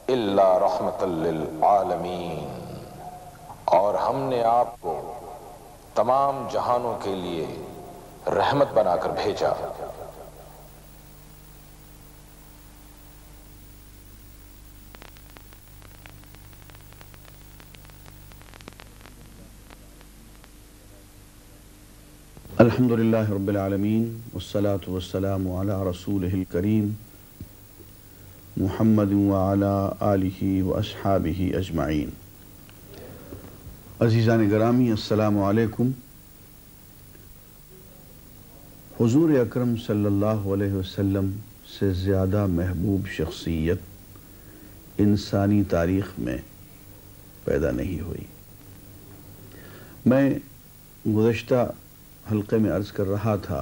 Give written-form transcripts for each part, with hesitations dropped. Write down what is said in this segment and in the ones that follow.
الا رحمۃ للعالمین، اور ہم نے آپ کو تمام جہانوں کے لیے رحمت بنا کر بھیجا۔ الحمد للہ رب العالمین والصلاة والسلام علی رسولہ الکریم محمد وعلی آلہ واصحابہ اجمعین۔ عزیزان گرامی، السلام علیکم۔ حضور اکرم صلی اللہ علیہ وسلم سے زیادہ محبوب شخصیت انسانی تاریخ میں پیدا نہیں ہوئی۔ میں گزشتہ حلقے میں عرض کر رہا تھا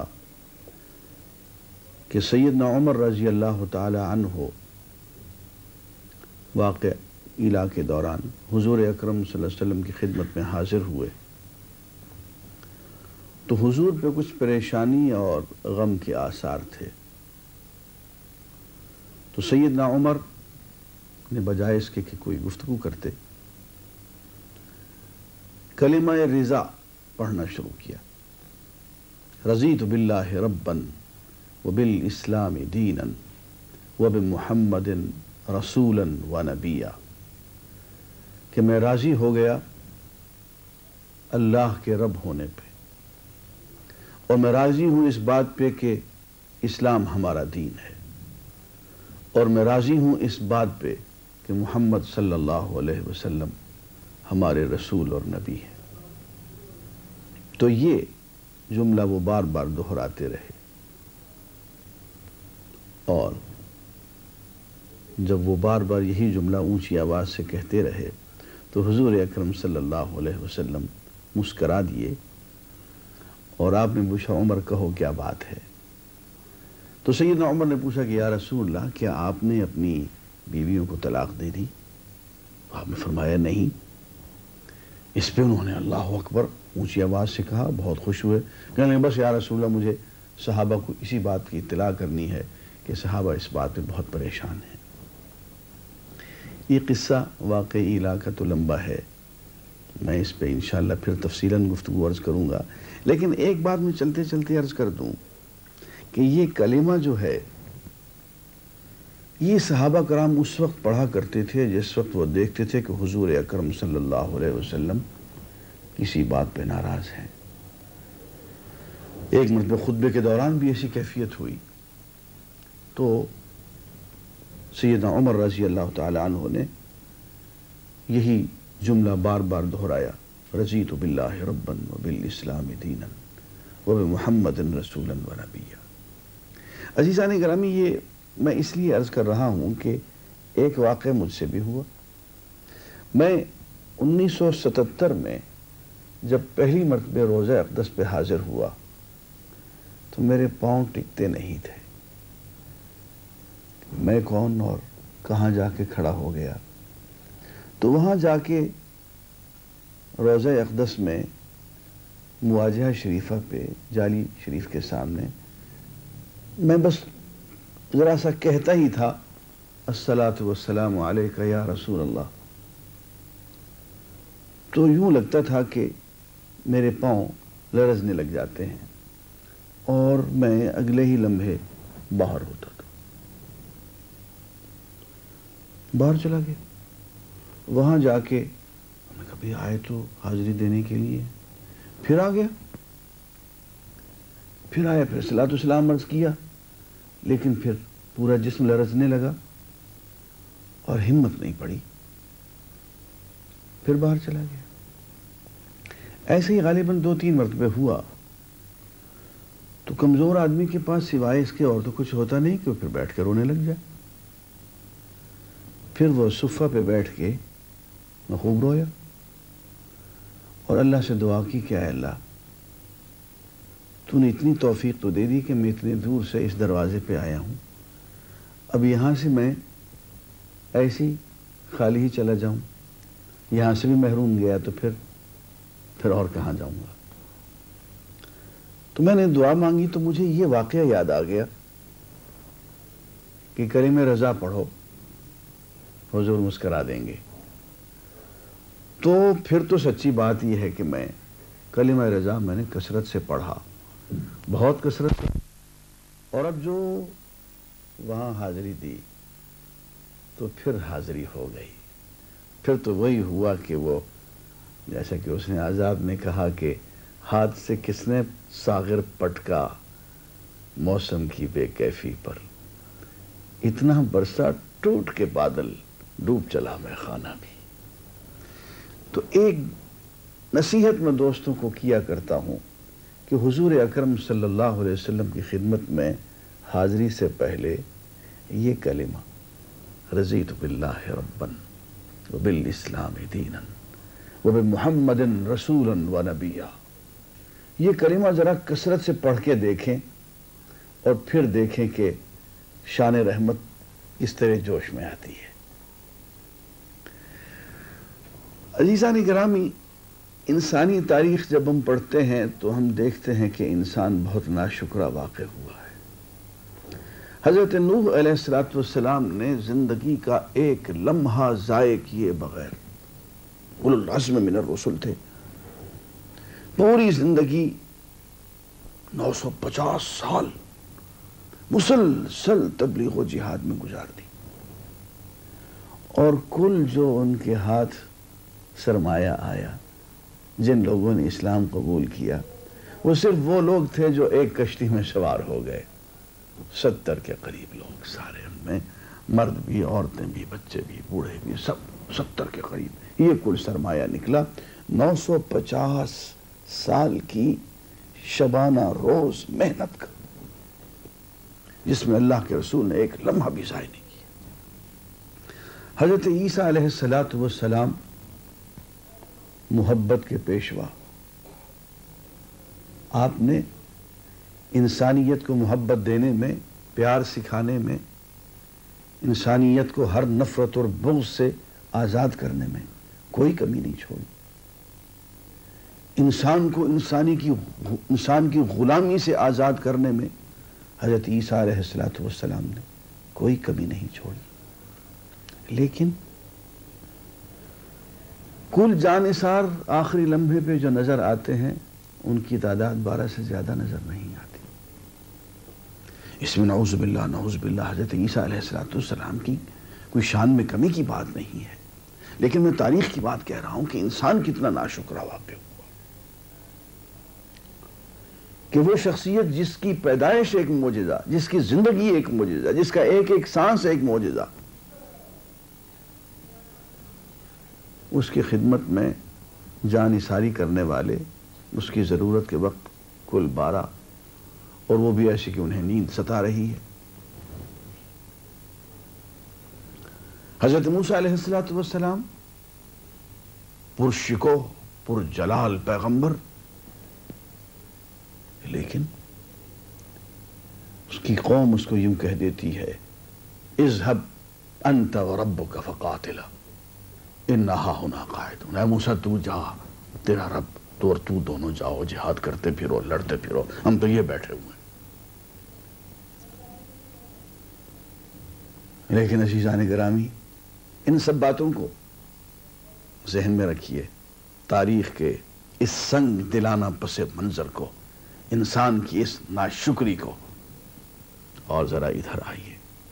کہ سیدنا عمر رضی اللہ تعالی عنہ واقع ایلا کے دوران حضور اکرم صلی اللہ علیہ وسلم کی خدمت میں حاضر ہوئے تو حضور پہ کچھ پریشانی اور غم کے آثار تھے۔ تو سیدنا عمر نے بجائے اس کے کہ کوئی گفتگو کرتے، کلمہ رضا پڑھنا شروع کیا۔ رضیت باللہ ربا وبالاسلام دینا وبمحمد رسولا ونبیا، کہ میں راضی ہو گیا اللہ کے رب ہونے پہ، اور میں راضی ہوں اس بات پہ کہ اسلام ہمارا دین ہے، اور میں راضی ہوں اس بات پہ کہ محمد صلی اللہ علیہ وسلم ہمارے رسول اور نبی ہیں۔ تو یہ جملہ وہ بار بار دہراتے رہے، اور جب وہ بار بار یہی جملہ اونچی آواز سے کہتے رہے تو حضور اکرم صلی اللہ علیہ وسلم مسکرا دیے، اور آپ نے پوچھا عمر کہو کیا بات ہے؟ تو سیدنا عمر نے پوچھا کہ یا رسول اللہ، کیا آپ نے اپنی بیویوں کو طلاق دے دی؟ آپ نے فرمایا نہیں۔ اس پہ انہوں نے اللہ اکبر اونچی آواز سے کہا، بہت خوش ہوئے، کہنے لگے بس یا رسول اللہ، مجھے صحابہ کو اسی بات کی اطلاع کرنی ہے کہ صحابہ اس بات پہ بہت پریشان ہیں۔ یہ قصہ واقعی ایلا کا تو لمبا ہے، میں اس پہ انشاءاللہ پھر تفصیلاً گفتگو عرض کروں گا، لیکن ایک بات میں چلتے چلتے عرض کر دوں کہ یہ کلمہ جو ہے یہ صحابہ کرام اس وقت پڑھا کرتے تھے جس وقت وہ دیکھتے تھے کہ حضور اکرم صلی اللہ علیہ وسلم کسی بات پہ ناراض ہیں۔ ایک مرتبہ خطبے کے دوران بھی ایسی کیفیت ہوئی تو سیدنا عمر رضی اللہ تعالی عنہ نے یہی جملہ بار بار دہرایا، رضیت باللہ ربا وبالاسلام دینا وبمحمد رسولا ونبیا۔ عزیزان گرامی، یہ میں اس لیے عرض کر رہا ہوں کہ ایک واقعہ مجھ سے بھی ہوا۔ میں 1977 میں جب پہلی مرتبہ روضہ اقدس پہ حاضر ہوا تو میرے پاؤں ٹکتے نہیں تھے، میں کون اور کہاں جا کے کھڑا ہو گیا۔ تو وہاں جا کے روضہ اقدس میں مواجہہ شریفہ پہ جالی شریف کے سامنے میں بس ذرا سا کہتا ہی تھا الصلاۃ والسلام علیک یا رسول اللہ، تو یوں لگتا تھا کہ میرے پاؤں لرزنے لگ جاتے ہیں اور میں اگلے ہی لمحے باہر ہوتا تھا۔ باہر چلا گیا، وہاں جا کے میں کبھی آئے تو حاضری دینے کے لیے، پھر آ گیا، پھر آیا، پھر صلاۃ والسلام عرض کیا، لیکن پھر پورا جسم لرزنے لگا اور ہمت نہیں پڑی، پھر باہر چلا گیا۔ ایسے ہی غالباً 2-3 مرتبہ ہوا تو کمزور آدمی کے پاس سوائے اس کے اور تو کچھ ہوتا نہیں کہ وہ پھر بیٹھ کے رونے لگ جائے۔ پھر وہ صفہ پہ بیٹھ کے میں خوب رویا اور اللہ سے دعا کی کہ اے اللہ، تو نے اتنی توفیق تو دے دی کہ میں اتنے دور سے اس دروازے پہ آیا ہوں، اب یہاں سے میں ایسی خالی ہی چلا جاؤں، یہاں سے بھی محروم گیا تو پھر اور کہاں جاؤں گا۔ تو میں نے دعا مانگی تو مجھے یہ واقعہ یاد آ گیا کہ کلمہ رضا پڑھو حضور مسکرا دیں گے۔ تو پھر تو سچی بات یہ ہے کہ میں کلمہ رضا میں نے کثرت سے پڑھا، بہت کثرت سے، اور اب جو وہاں حاضری دی تو پھر حاضری ہو گئی۔ پھر تو وہی ہوا کہ وہ جیسا کہ اس نے آزاد نے کہا کہ ہاتھ سے کس نے ساغر پٹکا موسم کی بے کیفی پر، اتنا برسا ٹوٹ کے بادل ڈوب چلا میں خانہ بھی۔ تو ایک نصیحت میں دوستوں کو کیا کرتا ہوں کہ حضور اکرم صلی اللہ علیہ وسلم کی خدمت میں حاضری سے پہلے یہ کلمہ رضیت باللہ ربا وبالاسلام دینا وبمحمد رسولا ونبیا، یہ کلمہ ذرا کثرت سے پڑھ کے دیکھیں اور پھر دیکھیں کہ شان رحمت اس طرح جوش میں آتی ہے۔ عزیزان گرامی، انسانی تاریخ جب ہم پڑھتے ہیں تو ہم دیکھتے ہیں کہ انسان بہت ناشکرہ واقع ہوا ہے۔ حضرت نوح علیہ السلام نے زندگی کا ایک لمحہ ضائع کیے بغیر، اولو العزم من الرسل تھے، پوری زندگی 950 سال مسلسل تبلیغ و جہاد میں گزار دی، اور کل جو ان کے ہاتھ سرمایہ آیا، جن لوگوں نے اسلام قبول کیا، وہ صرف وہ لوگ تھے جو ایک کشتی میں سوار ہو گئے، 70 کے قریب لوگ، سارے ان میں مرد بھی، عورتیں بھی، بچے بھی، بوڑھے بھی، سب 70 کے قریب یہ کل سرمایہ نکلا۔ 950 سال کی شبانہ روز محنت کا، جس میں اللہ کے رسول نے ایک لمحہ بھی ضائع نہیں کیا۔ حضرت عیسیٰ علیہ السلام محبت کے پیشوا، آپ نے انسانیت کو محبت دینے میں، پیار سکھانے میں، انسانیت کو ہر نفرت اور بغض سے آزاد کرنے میں کوئی کمی نہیں چھوڑی۔ انسان کو انسان کی غلامی سے آزاد کرنے میں حضرت عیسیٰ علیہ السلام نے کوئی کمی نہیں چھوڑی۔ لیکن کل جانثار آخری لمحے پہ جو نظر آتے ہیں ان کی تعداد 12 سے زیادہ نظر نہیں آتی۔ اس میں نعوذ باللہ حضرت عیسیٰ علیہ السلام کی کوئی شان میں کمی کی بات نہیں ہے، لیکن میں تاریخ کی بات کہہ رہا ہوں کہ انسان کتنا ناشکرہ واقع ہوا کہ وہ شخصیت جس کی پیدائش ایک معجزہ، جس کی زندگی ایک معجزہ، جس کا ایک ایک سانس ایک معجزہ، اس کی خدمت میں جان نثاری کرنے والے اس کی ضرورت کے وقت کل 12، اور وہ بھی ایسے کہ انہیں نیند ستا رہی ہے۔ حضرت موسیٰ علیہ السلام پرشکوہ پرجلال پیغمبر، لیکن اس کی قوم اس کو یوں کہہ دیتی ہے، اذهب انت وربک فقاتلا انا ہاہنا قاعدون، اے موسیٰ تو جا، تیرا رب تو اور تو دونوں جاؤ، جہاد کرتے پھرو، لڑتے پھرو، ہم تو یہ بیٹھے ہوئے ہیں۔ لیکن عزیزان گرامی، ان سب باتوں کو ذہن میں رکھیے، تاریخ کے اس سنگ دلانہ پس منظر کو، انسان کی اس ناشکری کو، اور ذرا ادھر آئیے۔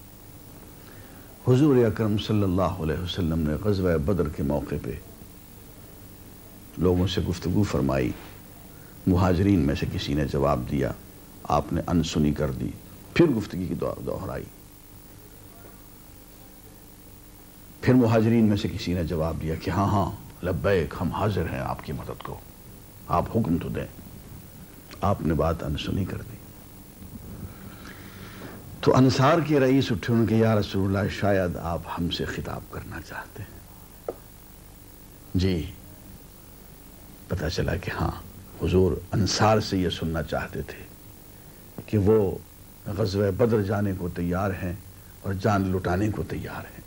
حضور اکرم صلی اللہ علیہ وسلم نے غزوہ بدر کے موقع پہ لوگوں سے گفتگو فرمائی، مہاجرین میں سے کسی نے جواب دیا، آپ نے انسنی کر دی، پھر گفتگی کی دہرائی، پھر مہاجرین میں سے کسی نے جواب دیا کہ ہاں ہاں لبیک، ہم حاضر ہیں آپ کی مدد کو، آپ حکم تو دیں۔ آپ نے بات انسنی کر دی تو انصار کے رئیس اٹھے، ان کے یا رسول اللہ شاید آپ ہم سے خطاب کرنا چاہتے ہیں۔ جی، پتہ چلا کہ ہاں، حضور انصار سے یہ سننا چاہتے تھے کہ وہ غزوہ بدر جانے کو تیار ہیں اور جان لٹانے کو تیار ہیں۔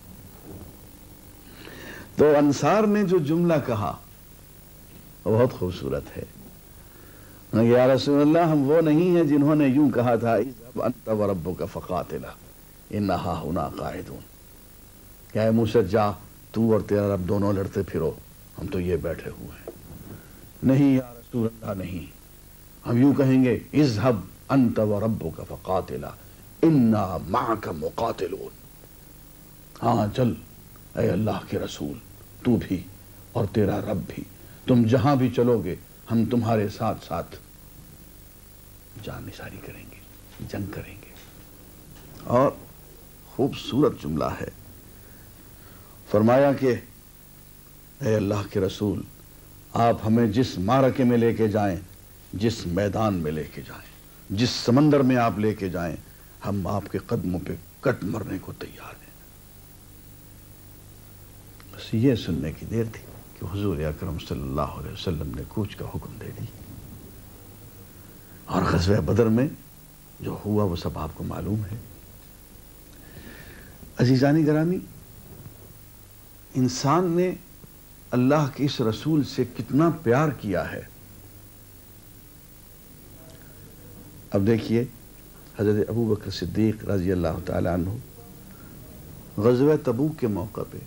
تو انصار نے جو جملہ کہا وہ بہت خوبصورت ہے، یا رسول اللہ، ہم وہ نہیں ہیں جنہوں نے یوں کہا تھا اذهب انت وربک فقاتلا انا ہاہنا قاعدون۔ کہ اے موسیٰ جا، تو اور تیرا رب دونوں لڑتے پھرو، ہم تو یہ بیٹھے ہوئے ہیں۔ نہیں یا رسول اللہ، نہیں، ہم یوں کہیں گے اذهب انت وربک فقاتلا انا معک مقاتلون۔ ہاں چل اے اللہ کے رسول، تو بھی اور تیرا رب بھی، تم جہاں بھی چلو گے ہم تمہارے ساتھ ساتھ جان نثاری کریں گے، جنگ کریں گے۔ اور خوبصورت جملہ ہے، فرمایا کہ اے اللہ کے رسول، آپ ہمیں جس معرکے میں لے کے جائیں، جس میدان میں لے کے جائیں، جس سمندر میں آپ لے کے جائیں، ہم آپ کے قدموں پہ کٹ مرنے کو تیار ہیں۔ بس یہ سننے کی دیر تھی کہ حضور اکرم صلی اللہ علیہ وسلم نے کوچ کا حکم دے دی، اور غزوہ بدر میں جو ہوا وہ سب آپ کو معلوم ہے۔ عزیزان گرامی، انسان نے اللہ کے اس رسول سے کتنا پیار کیا ہے۔ اب دیکھیے حضرت ابوبکر صدیق رضی اللہ تعالی عنہ غزوہ تبوک کے موقع پہ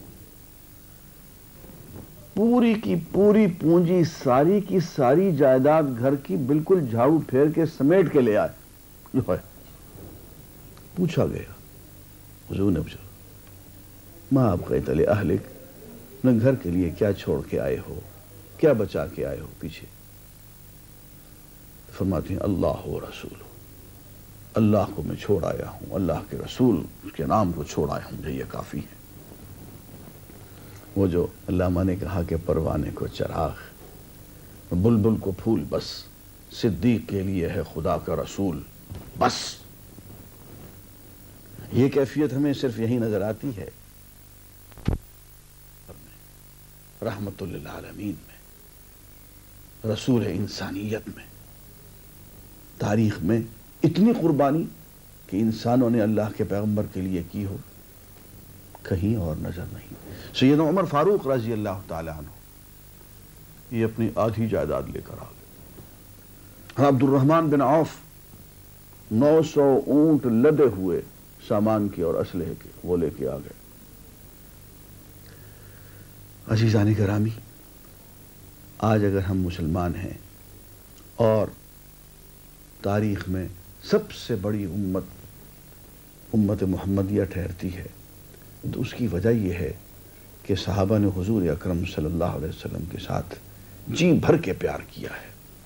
پوری کی پوری پونجی، ساری کی ساری جائیداد گھر کی بالکل جھاڑو پھیر کے سمیٹ کے لے آئے۔ جو ہے پوچھا گیا، حضور نے پوچھا ما ابقیت لأہلک، نہ گھر کے لیے کیا چھوڑ کے آئے ہو، کیا بچا کے آئے ہو پیچھے؟ فرماتے ہیں اللہ و رسول، اللہ کو میں چھوڑ آیا ہوں، اللہ کے رسول اس کے نام کو چھوڑ آیا ہوں، مجھے یہ کافی ہے۔ وہ جو علامہ نے کہا کہ پروانے کو چراغ، بلبل کو پھول، بس صدیق کے لیے ہے خدا کا رسول، بس۔ یہ کیفیت ہمیں صرف یہی نظر آتی ہے رحمت للعالمین میں، رسول انسانیت میں، تاریخ میں اتنی قربانی کہ انسانوں نے اللہ کے پیغمبر کے لیے کی ہو کہیں اور نظر نہیں۔ سیدنا عمر فاروق رضی اللہ تعالی عنہ یہ اپنی آدھی جائیداد لے کر آ گئے۔ عبد الرحمن بن عوف 900 اونٹ لدے ہوئے سامان کے اور اسلحے کے وہ لے کے آ گئے۔ عزیزان گرامی، آج اگر ہم مسلمان ہیں اور تاریخ میں سب سے بڑی امت محمدیہ ٹھہرتی ہے تو اس کی وجہ یہ ہے کہ صحابہ نے حضور اکرم صلی اللہ علیہ وسلم کے ساتھ جی بھر کے پیار کیا ہے۔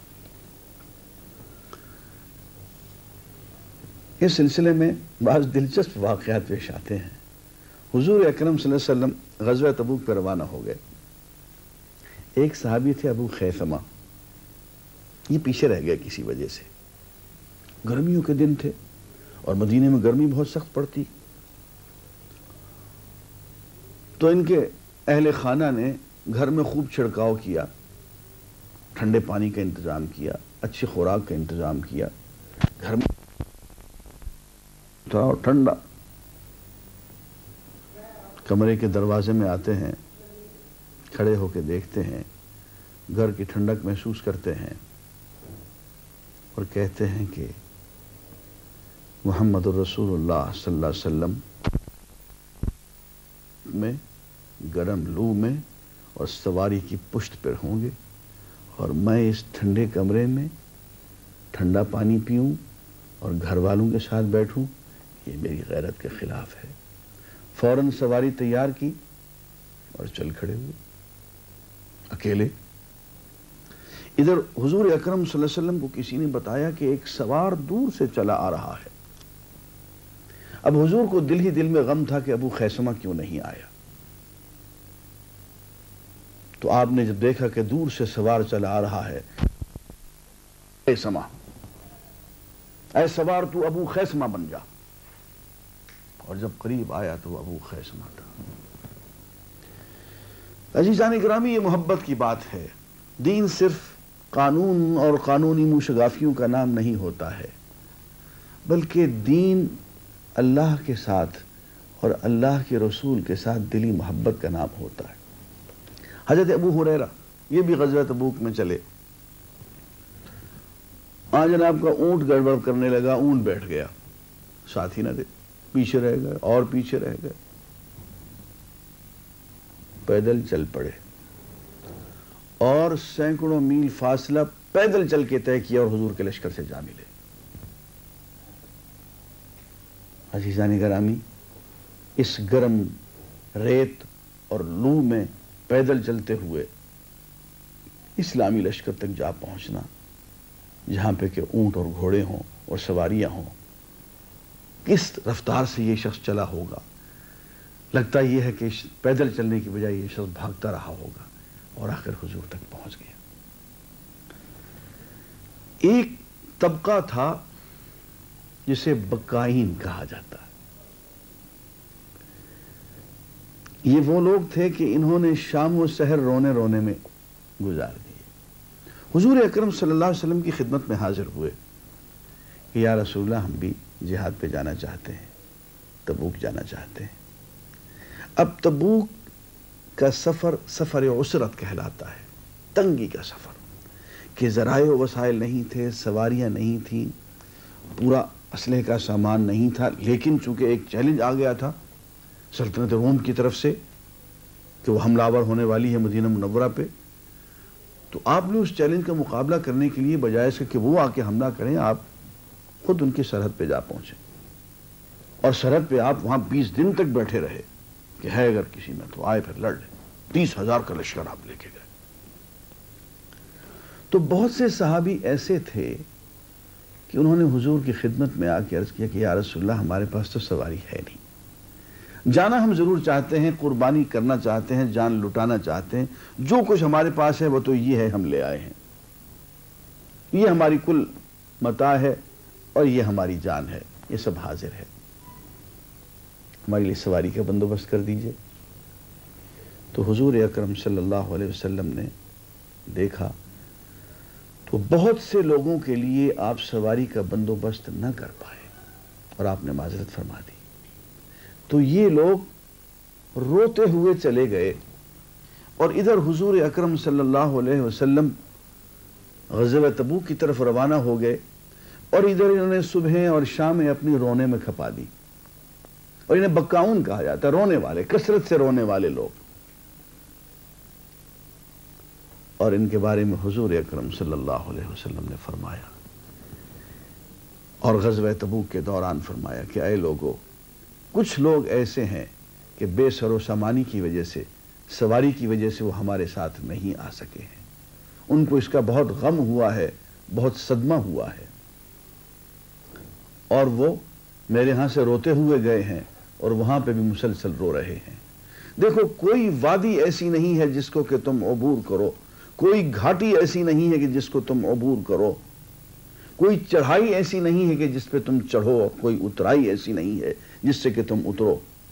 اس سلسلے میں بعض دلچسپ واقعات پیش آتے ہیں۔ حضور اکرم صلی اللہ علیہ وسلم غزوہ تبوک پہ روانہ ہو گئے۔ ایک صحابی تھے ابو خیثمہ، یہ پیچھے رہ گئے کسی وجہ سے۔ گرمیوں کے دن تھے اور مدینے میں گرمی بہت سخت پڑتی، تو ان کے اہل خانہ نے گھر میں خوب چھڑکاؤ کیا، ٹھنڈے پانی کا انتظام کیا، اچھی خوراک کا انتظام کیا، گھر میں تھا اور ٹھنڈا۔ کمرے کے دروازے میں آتے ہیں، کھڑے ہو کے دیکھتے ہیں، گھر کی ٹھنڈک محسوس کرتے ہیں اور کہتے ہیں کہ محمد الرسول اللہ صلی اللہ علیہ وسلم میں گرم لو میں اور سواری کی پشت پر ہوں گے، اور میں اس ٹھنڈے کمرے میں ٹھنڈا پانی پیوں اور گھر والوں کے ساتھ بیٹھوں، یہ میری غیرت کے خلاف ہے۔ فوراً سواری تیار کی اور چل کھڑے ہوئے اکیلے۔ ادھر حضور اکرم صلی اللہ علیہ وسلم کو کسی نے بتایا کہ ایک سوار دور سے چلا آ رہا ہے۔ اب حضور کو دل ہی دل میں غم تھا کہ ابو خیثمہ کیوں نہیں آیا، تو آپ نے جب دیکھا کہ دور سے سوار چلا آ رہا ہے، خیثمہ، اے سوار تو ابو خیثمہ بن جا، اور جب قریب آیا تو وہ ابو خیثمہ تھا۔ عزیزان گرامی، یہ محبت کی بات ہے۔ دین صرف قانون اور قانونی موشگافیوں کا نام نہیں ہوتا ہے، بلکہ دین اللہ کے ساتھ اور اللہ کے رسول کے ساتھ دلی محبت کا نام ہوتا ہے۔ حضرت ابو ہریرہ یہ بھی غزوہ تبوک میں چلے، جناب کا اونٹ گڑبڑ کرنے لگا، اونٹ بیٹھ گیا، ساتھی نہ دے، پیچھے رہ گئے اور پیچھے رہ گئے۔ پیدل چل پڑے اور سینکڑوں میل فاصلہ پیدل چل کے طے کیا اور حضور کے لشکر سے جا ملے۔ عزیزان گرامی، اس گرم ریت اور لو میں پیدل چلتے ہوئے اسلامی لشکر تک جا پہنچنا، جہاں پہ کہ اونٹ اور گھوڑے ہوں اور سواریاں ہوں، کس رفتار سے یہ شخص چلا ہوگا؟ لگتا یہ ہے کہ پیدل چلنے کی بجائے یہ شخص بھاگتا رہا ہوگا اور آخر حضور تک پہنچ گیا۔ ایک طبقہ تھا جسے بکائین کہا جاتا ہے۔ یہ وہ لوگ تھے کہ انہوں نے شام و سحر رونے رونے میں گزار دیے۔ حضور اکرم صلی اللہ علیہ وسلم کی خدمت میں حاضر ہوئے کہ یا رسول اللہ، ہم بھی جہاد پہ جانا چاہتے ہیں، تبوک جانا چاہتے ہیں۔ اب تبوک کا سفر سفر عسرت کہلاتا ہے، تنگی کا سفر، کہ ذرائع و وسائل نہیں تھے، سواریاں نہیں تھیں، پورا اسلحے کا سامان نہیں تھا، لیکن چونکہ ایک چیلنج آ گیا تھا سلطنت روم کی طرف سے کہ وہ حملہ آور ہونے والی ہے مدینہ منورہ پہ، تو آپ نے اس چیلنج کا مقابلہ کرنے کے لیے بجائے سے کہ وہ آ کے حملہ کریں، آپ خود ان کی سرحد پہ جا پہنچے اور سرحد پہ آپ وہاں 20 دن تک بیٹھے رہے کہ ہے اگر کسی میں تو آئے پھر لڑ لیں۔ 30,000 کا لشکر آپ لے کے گئے۔ تو بہت سے صحابی ایسے تھے کہ انہوں نے حضور کی خدمت میں آ کے عرض کیا کہ یا رسول اللہ، ہمارے پاس تو سواری ہے نہیں، جانا ہم ضرور چاہتے ہیں، قربانی کرنا چاہتے ہیں، جان لٹانا چاہتے ہیں، جو کچھ ہمارے پاس ہے وہ تو یہ ہے، ہم لے آئے ہیں، یہ ہماری کل متاع ہے اور یہ ہماری جان ہے، یہ سب حاضر ہے، ہمارے لیے سواری کا بندوبست کر دیجئے۔ تو حضور اکرم صلی اللہ علیہ وسلم نے دیکھا تو بہت سے لوگوں کے لیے آپ سواری کا بندوبست نہ کر پائے اور آپ نے معذرت فرما دی۔ تو یہ لوگ روتے ہوئے چلے گئے اور ادھر حضور اکرم صلی اللہ علیہ وسلم غزوہ تبوک کی طرف روانہ ہو گئے اور ادھر انہوں نے صبح اور شام اپنی رونے میں کھپا دی، اور انہیں بکاؤن کہا جاتا ہے، رونے والے، کثرت سے رونے والے لوگ۔ اور ان کے بارے میں حضور اکرم صلی اللہ علیہ وسلم نے فرمایا اور غزوہ تبوک کے دوران فرمایا کہ اے لوگو، کچھ لوگ ایسے ہیں کہ بے سر و سامانی کی وجہ سے، سواری کی وجہ سے وہ ہمارے ساتھ نہیں آ سکے ہیں، ان کو اس کا بہت غم ہوا ہے، بہت صدمہ ہوا ہے، اور وہ میرے ہاں سے روتے ہوئے گئے ہیں اور وہاں پہ بھی مسلسل رو رہے ہیں۔ دیکھو، کوئی وادی ایسی نہیں ہے جس کو کہ تم عبور کرو، کوئی گھاٹی ایسی نہیں ہے کہ جس کو تم عبور کرو، کوئی چڑھائی ایسی نہیں ہے کہ جس پہ تم چڑھو، کوئی اترائی ایسی نہیں ہے جس سے کہ تم اترو،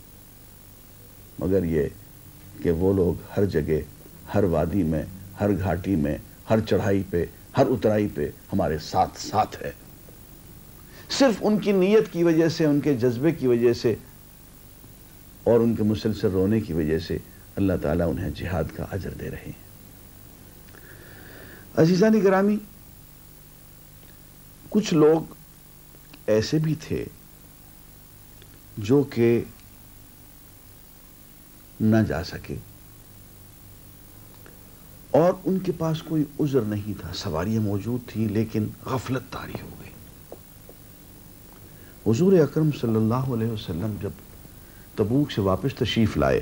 مگر یہ کہ وہ لوگ ہر جگہ، ہر وادی میں، ہر گھاٹی میں، ہر چڑھائی پہ، ہر اترائی پہ ہمارے ساتھ ساتھ ہے۔ صرف ان کی نیت کی وجہ سے، ان کے جذبے کی وجہ سے اور ان کے مسلسل رونے کی وجہ سے اللہ تعالیٰ انہیں جہاد کا اجر دے رہے ہیں۔ عزیزان گرامی، کچھ لوگ ایسے بھی تھے جو کہ نہ جا سکے اور ان کے پاس کوئی عذر نہیں تھا، سواریاں موجود تھیں لیکن غفلت طاری ہو گئی۔ حضور اکرم صلی اللہ علیہ وسلم جب تبوک سے واپس تشریف لائے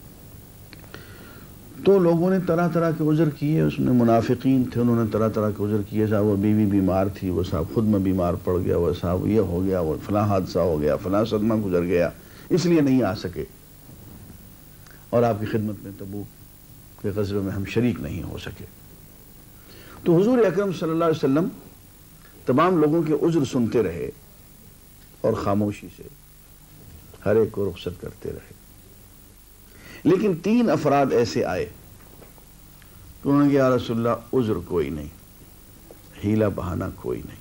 تو لوگوں نے طرح طرح کے عذر کیے، اس میں منافقین تھے، انہوں نے طرح طرح کے عذر کیے، صاحب وہ بیوی بیمار تھی، وہ صاحب خود میں بیمار پڑ گیا، وہ صاحب یہ ہو گیا، وہ فلاں حادثہ ہو گیا، فلاں صدمہ گزر گیا، اس لیے نہیں آ سکے اور آپ کی خدمت میں تبوک کے غزوے میں ہم شریک نہیں ہو سکے۔ تو حضور اکرم صلی اللہ علیہ وسلم تمام لوگوں کے عذر سنتے رہے اور خاموشی سے ہر ایک کو رخصت کرتے رہے، لیکن 3 افراد ایسے آئے کہ انہوں نے کہا یا رسول اللہ، عذر کوئی نہیں، ہیلہ بہانہ کوئی نہیں،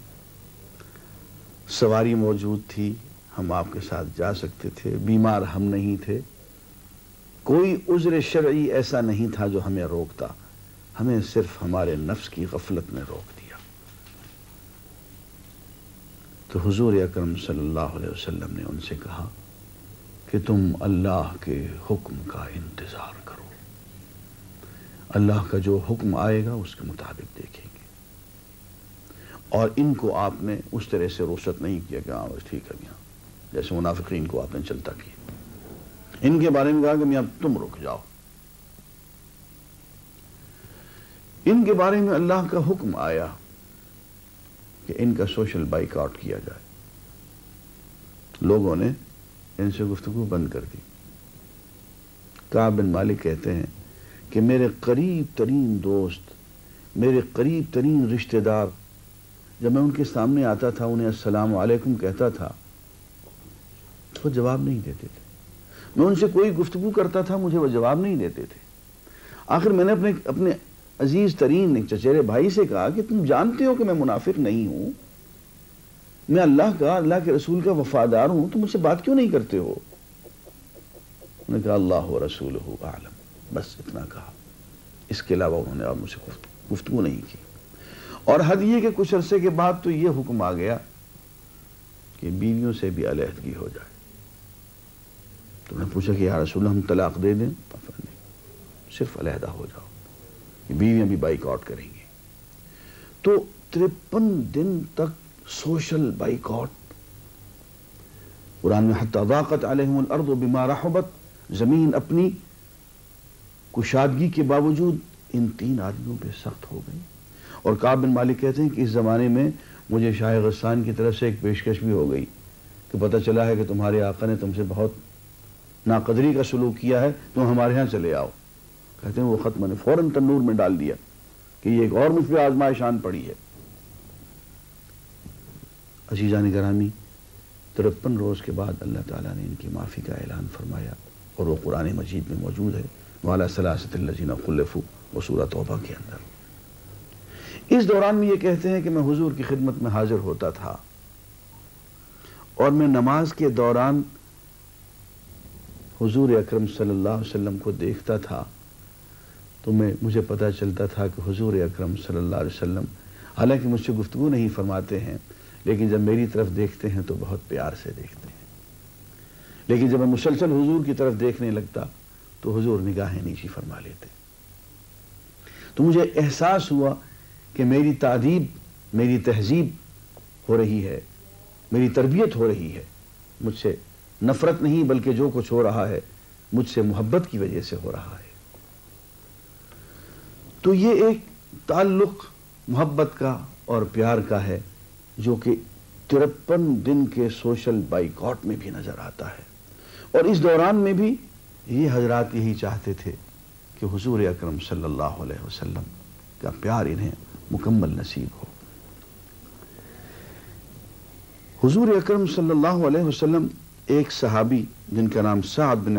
سواری موجود تھی، ہم آپ کے ساتھ جا سکتے تھے، بیمار ہم نہیں تھے، کوئی عذر شرعی ایسا نہیں تھا جو ہمیں روکتا، ہمیں صرف ہمارے نفس کی غفلت نے روک دیا۔ تو حضور اکرم صلی اللہ علیہ وسلم نے ان سے کہا کہ تم اللہ کے حکم کا انتظار کرو، اللہ کا جو حکم آئے گا اس کے مطابق دیکھیں گے، اور ان کو آپ نے اس طرح سے رخصت نہیں کیا کہ ہاں بس ٹھیک ہے میاں، جیسے منافقین کو آپ نے چلتا کیا۔ ان کے بارے میں کہا کہ میاں تم رک جاؤ۔ ان کے بارے میں اللہ کا حکم آیا کہ ان کا سوشل بائیکاٹ کیا جائے۔ لوگوں نے ان سے گفتگو بند کر دی۔ کعب بن مالک کہتے ہیں کہ میرے قریب ترین دوست، میرے قریب ترین رشتہ دار، جب میں ان کے سامنے آتا تھا انہیں السلام علیکم کہتا تھا تو وہ جواب نہیں دیتے تھے۔ میں ان سے کوئی گفتگو کرتا تھا، مجھے وہ جواب نہیں دیتے تھے۔ آخر میں نے اپنے عزیز ترین چچیرے بھائی سے کہا کہ تم جانتے ہو کہ میں منافق نہیں ہوں، میں اللہ کے رسول کا وفادار ہوں، تم مجھ سے بات کیوں نہیں کرتے ہو؟ انہوں نے کہا اللہ و رسولہ اعلم، بس اتنا کہا، اس کے علاوہ انہوں نے اور مجھ سے گفتگو نہیں کی۔ اور حد یہ کہ کچھ عرصے کے بعد تو یہ حکم آ گیا کہ بیویوں سے بھی علیحدگی ہو جائے۔ تو میں نے پوچھا کہ یا رسول اللہ ہم طلاق دے دیں؟ نہیں، صرف علیحدہ ہو جاؤ، بیویاں بھی بائیکاٹ کریں گی۔ تو 53 دن تک سوشل بائیکاٹ۔ قرآن میں حتی ضاقت علیہم الارض بما رحبت، زمین اپنی کشادگی کے باوجود ان 3 آدمیوں پہ سخت ہو گئی۔ اور کعب بن مالک کہتے ہیں کہ اس زمانے میں مجھے شاہ غسان کی طرف سے ایک پیشکش بھی ہو گئی کہ پتہ چلا ہے کہ تمہارے آقا نے تم سے بہت ناقدری کا سلوک کیا ہے، تم ہمارے ہاں چلے آؤ۔ کہتے ہیں وہ خط میں نے فوراً تنور میں ڈال دیا کہ یہ ایک اور مجھ پہ آزمائش آن پڑی ہے۔ عزیزان گرامی، 53 روز کے بعد اللہ تعالیٰ نے ان کی معافی کا اعلان فرمایا، اور وہ قرآن مجید میں موجود ہے، وَعَلَىٰ ثَلَاثَةِ الَّذِينَ خُلِّفُوا، وہ سورۃ توبہ کے اندر۔ اس دوران میں یہ کہتے ہیں کہ میں حضور کی خدمت میں حاضر ہوتا تھا، اور میں نماز کے دوران حضور اکرم صلی اللہ علیہ وسلم کو دیکھتا تھا تو مجھے پتہ چلتا تھا کہ حضور اکرم صلی اللہ علیہ وسلم حالانکہ مجھ سے گفتگو نہیں فرماتے ہیں، لیکن جب میری طرف دیکھتے ہیں تو بہت پیار سے دیکھتے ہیں، لیکن جب میں مسلسل حضور کی طرف دیکھنے لگتا تو حضور نگاہیں نیچی فرما لیتے۔ تو مجھے احساس ہوا کہ میری تعدیب، میری تہذیب ہو رہی ہے، میری تربیت ہو رہی ہے، مجھ سے نفرت نہیں بلکہ جو کچھ ہو رہا ہے مجھ سے محبت کی وجہ سے ہو رہا ہے۔ تو یہ ایک تعلق محبت کا اور پیار کا ہے جو کہ 53 دن کے سوشل بائیکاٹ میں بھی نظر آتا ہے۔ اور اس دوران میں بھی یہ حضرات یہی چاہتے تھے کہ حضور اکرم صلی اللہ علیہ وسلم کا پیار انہیں مکمل نصیب ہو۔ حضور اکرم صلی اللہ علیہ وسلم ایک صحابی جن کا نام سعد بن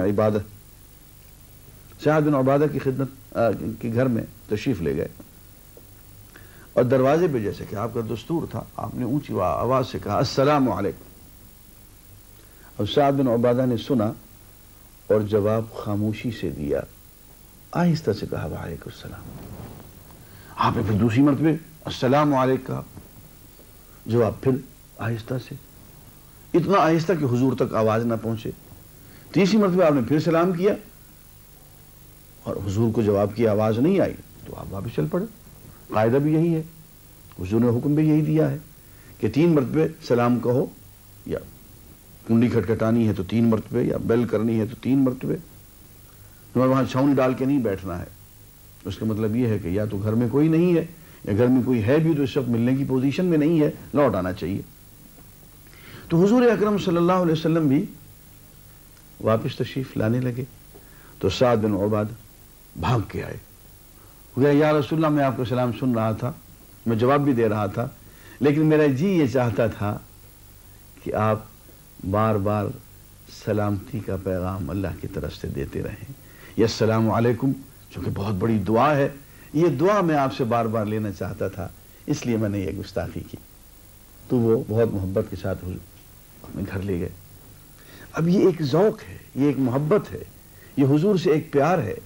عبادہ کی خدمت کے گھر میں تشریف لے گئے، اور دروازے پہ جیسے کہ آپ کا دستور تھا آپ نے اونچی آواز سے کہا السلام علیکم، اور سعد بن عبادہ نے سنا اور جواب خاموشی سے دیا، آہستہ سے کہا وعلیکم السلام۔ آپ نے پھر دوسری مرتبہ السلام علیکم کہا، جواب پھر آہستہ سے، اتنا آہستہ کہ حضور تک آواز نہ پہنچے۔ تیسری مرتبہ آپ نے پھر سلام کیا اور حضور کو جواب کی آواز نہیں آئی تو آپ واپس چل پڑے۔ قاعدہ بھی یہی ہے، حضور نے حکم بھی یہی دیا ہے کہ 3 مرتبہ سلام کہو، یا کنڈی کھٹکھٹانی ہے تو 3 مرتبہ، یا بیل کرنی ہے تو 3 مرتبہ۔ تمہیں وہاں چھاؤنی ڈال کے نہیں بیٹھنا ہے، اس کا مطلب یہ ہے کہ یا تو گھر میں کوئی نہیں ہے، یا گھر میں کوئی ہے بھی تو اس وقت ملنے کی پوزیشن میں نہیں ہے، لوٹ آنا چاہیے۔ تو حضور اکرم صلی اللہ علیہ وسلم بھی واپس تشریف لانے لگے تو سعد بن عبادہ بھاگ کے آئے، یا رسول اللہ میں آپ کا سلام سن رہا تھا، میں جواب بھی دے رہا تھا، لیکن میرا جی یہ چاہتا تھا کہ آپ بار بار سلامتی کا پیغام اللہ کی طرف سے دیتے رہیں، یا السلام علیکم چونکہ بہت بڑی دعا ہے، یہ دعا میں آپ سے بار بار لینا چاہتا تھا، اس لیے میں نے یہ گستاخی کی۔ تو وہ بہت محبت کے ساتھ اپنے گھر لے گئے۔ اب یہ ایک ذوق ہے، یہ ایک محبت ہے، یہ حضور سے ایک پیار ہے۔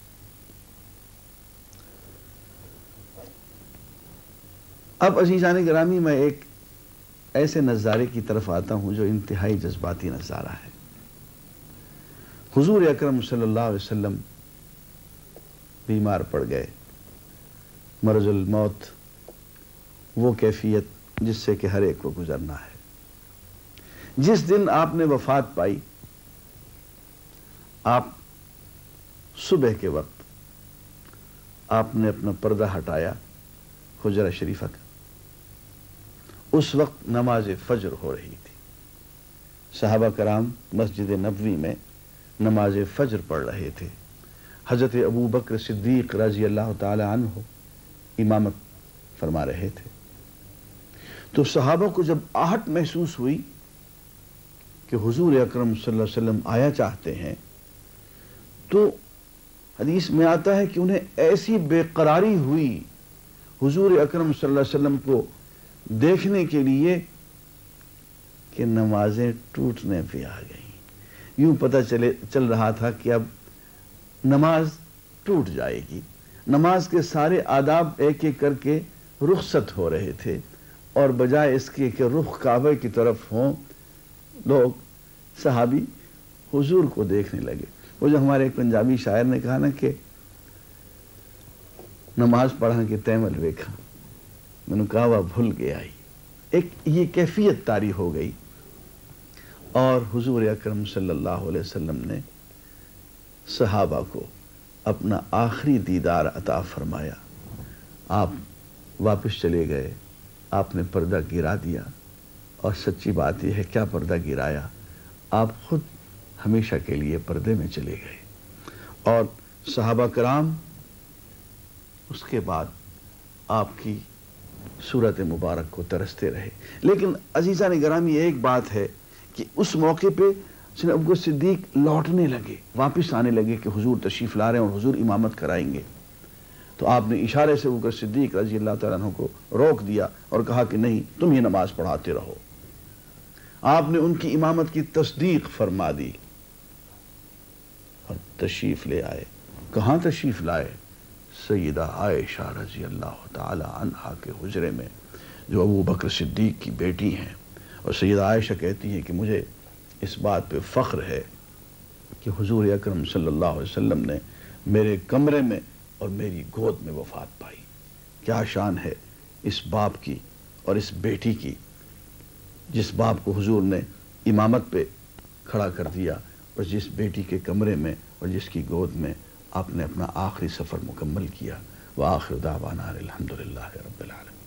اب عزیزان گرامی میں ایک ایسے نظارے کی طرف آتا ہوں جو انتہائی جذباتی نظارہ ہے۔ حضور اکرم صلی اللہ علیہ وسلم بیمار پڑ گئے. مرض الموت وہ کیفیت جس سے کہ ہر ایک کو گزرنا ہے. جس دن آپ نے وفات پائی، آپ صبح کے وقت آپ نے اپنا پردہ ہٹایا حجرہ شریفہ کا. اس وقت نماز فجر ہو رہی تھی. صحابہ کرام مسجد نبوی میں نماز فجر پڑھ رہے تھے. حضرت ابو بکر صدیق رضی اللہ تعالی عنہ امامت فرما رہے تھے. تو صحابہ کو جب آہٹ محسوس ہوئی کہ حضور اکرم صلی اللہ علیہ وسلم آیا چاہتے ہیں، تو حدیث میں آتا ہے کہ انہیں ایسی بے قراری ہوئی حضور اکرم صلی اللہ علیہ وسلم کو دیکھنے کے لیے کہ نمازیں ٹوٹنے پہ آ گئیں. یوں پتہ چل رہا تھا کہ اب نماز ٹوٹ جائے گی. نماز کے سارے آداب ایک ایک کر کے رخصت ہو رہے تھے، اور بجائے اس کے کہ رخ کعبہ کی طرف ہوں، لوگ صحابی حضور کو دیکھنے لگے. وہ جو ہمارے ایک پنجابی شاعر نے کہا نا کہ نماز پڑھا کہ تیمل ویکھا میں کہا وہ بھول گیا ہی. ایک یہ کیفیت طاری ہو گئی، اور حضور اکرم صلی اللہ علیہ وسلم نے صحابہ کو اپنا آخری دیدار عطا فرمایا. آپ واپس چلے گئے، آپ نے پردہ گرا دیا. اور سچی بات یہ ہے، کیا پردہ گرایا، آپ خود ہمیشہ کے لیے پردے میں چلے گئے. اور صحابہ کرام اس کے بعد آپ کی صورت مبارک کو ترستے رہے. لیکن عزیزان گرامی، ایک بات ہے کہ اس موقع پہ سیدنا ابو بکر صدیق لوٹنے لگے، واپس آنے لگے کہ حضور تشریف لا رہے ہیں اور حضور امامت کرائیں گے. تو آپ نے اشارے سے ابو بکر صدیق رضی اللہ تعالیٰ عنہ کو روک دیا اور کہا کہ نہیں، تم یہ نماز پڑھاتے رہو. آپ نے ان کی امامت کی تصدیق فرما دی اور تشریف لے آئے. کہاں تشریف لائے؟ سیدہ عائشہ رضی اللہ تعالی عنہا کے حجرے میں، جو ابو بکر صدیق کی بیٹی ہیں. اور سیدہ عائشہ کہتی ہیں کہ مجھے اس بات پہ فخر ہے کہ حضور اکرم صلی اللہ علیہ وسلم نے میرے کمرے میں اور میری گود میں وفات پائی. کیا شان ہے اس باپ کی اور اس بیٹی کی، جس باپ کو حضور نے امامت پہ کھڑا کر دیا اور جس بیٹی کے کمرے میں اور جس کی گود میں آپ نے اپنا آخری سفر مکمل کیا. وآخر دعوانا الحمدللہ رب العالمین.